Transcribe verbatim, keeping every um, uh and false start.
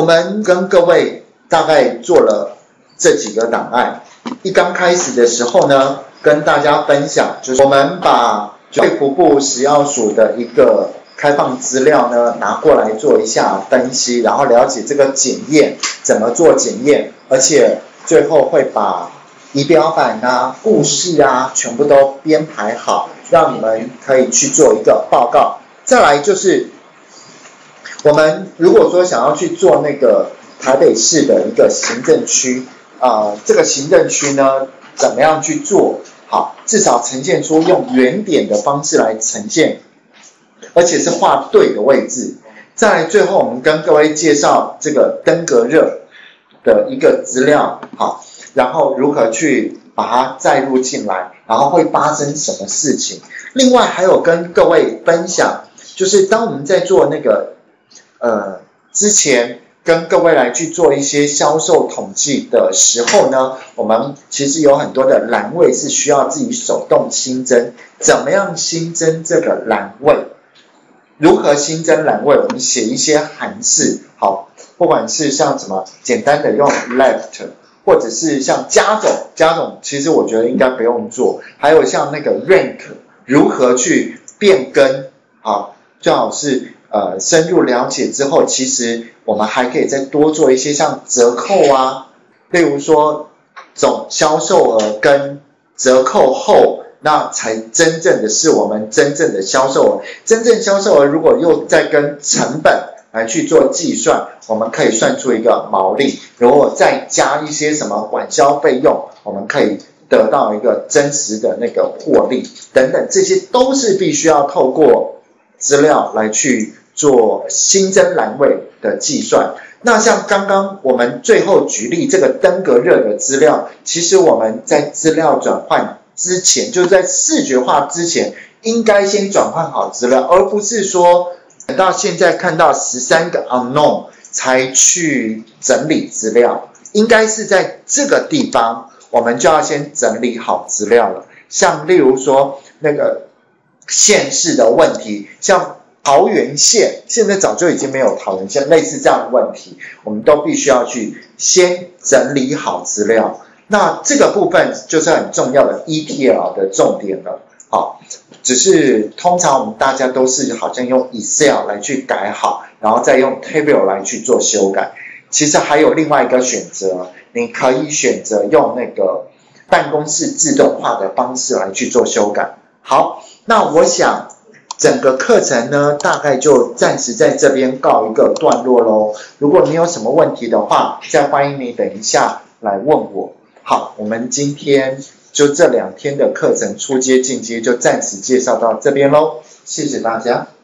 我们跟各位大概做了这几个档案。一刚开始的时候呢，跟大家分享，就是我们把卫福部食药署的一个开放资料呢拿过来做一下分析，然后了解这个检验怎么做检验，而且最后会把仪表板啊、故事啊全部都编排好，让你们可以去做一个报告。再来就是我们如果说想要去做那个台北市的一个行政区啊、呃，这个行政区呢怎么样去做好，至少呈现出用圆点的方式来呈现，而且是画对的位置。再来最后我们跟各位介绍这个登革热的一个资料，好，然后如何去把它载入进来，然后会发生什么事情。另外还有跟各位分享，就是当我们在做那个呃之前跟各位来去做一些销售统计的时候呢，我们其实有很多的栏位是需要自己手动新增。怎么样新增这个栏位？如何新增栏位？我们写一些函式，好，不管是像什么简单的用 left， 或者是像加总，加总其实我觉得应该不用做。还有像那个 rank， 如何去变更啊？最好是呃深入了解之后，其实我们还可以再多做一些像折扣啊，例如说总销售额跟折扣后，那才真正的是我们真正的销售额。真正销售额如果又再跟成本来去做计算，我们可以算出一个毛利，如果再加一些什么管销费用，我们可以得到一个真实的那个获利等等，这些都是必须要透过资料来去做新增栏位的计算。那像刚刚我们最后举例这个登革热的资料，其实我们在资料转换之前，就是在视觉化之前，应该先转换好资料，而不是说等到现在看到十三个 unknown 才去整理资料。应该是在这个地方我们就要先整理好资料了。像例如说那个县市的问题，像桃园县现在早就已经没有桃园县，类似这样的问题，我们都必须要去先整理好资料。那这个部分就是很重要的 E T L 的重点了。好，只是通常我们大家都是好像用 Excel 来去改好，然后再用 Table 来去做修改。其实还有另外一个选择，你可以选择用那个办公室自动化的方式来去做修改。好，那我想整个课程呢，大概就暂时在这边告一个段落咯。如果你有什么问题的话，再欢迎你等一下来问我。好，我们今天就这两天的课程初阶进阶就暂时介绍到这边咯，谢谢大家。